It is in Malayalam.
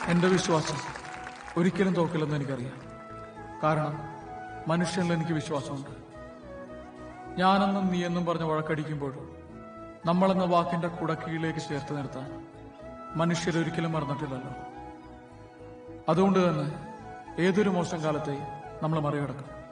എന്റെ വിശ്വാസം ഒരിക്കലും തോക്കില്ലെന്ന് എനിക്കറിയാം. കാരണം മനുഷ്യനിൽ എനിക്ക് വിശ്വാസമുണ്ട്. ഞാനെന്നും നീയെന്നും പറഞ്ഞ് വഴക്കടിക്കുമ്പോൾ നമ്മളെന്ന വാക്കിന്റെ കുടക്കീഴിലേക്ക് ചേർത്ത് നിർത്താൻ മനുഷ്യരൊരിക്കലും മറന്നിട്ടില്ലല്ലോ. അതുകൊണ്ട് തന്നെ ഏതൊരു മോശം കാലത്തെയും നമ്മൾ മറികടക്കും.